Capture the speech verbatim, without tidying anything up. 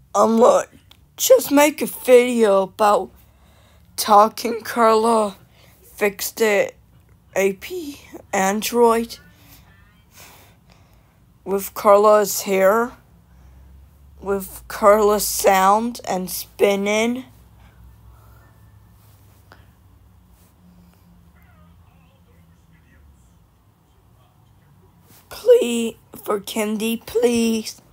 I'm gonna just make a video about talking Carla fixed it A P Android with Carla's hair, with Carla's sound and spinning. Please, for Candy, please.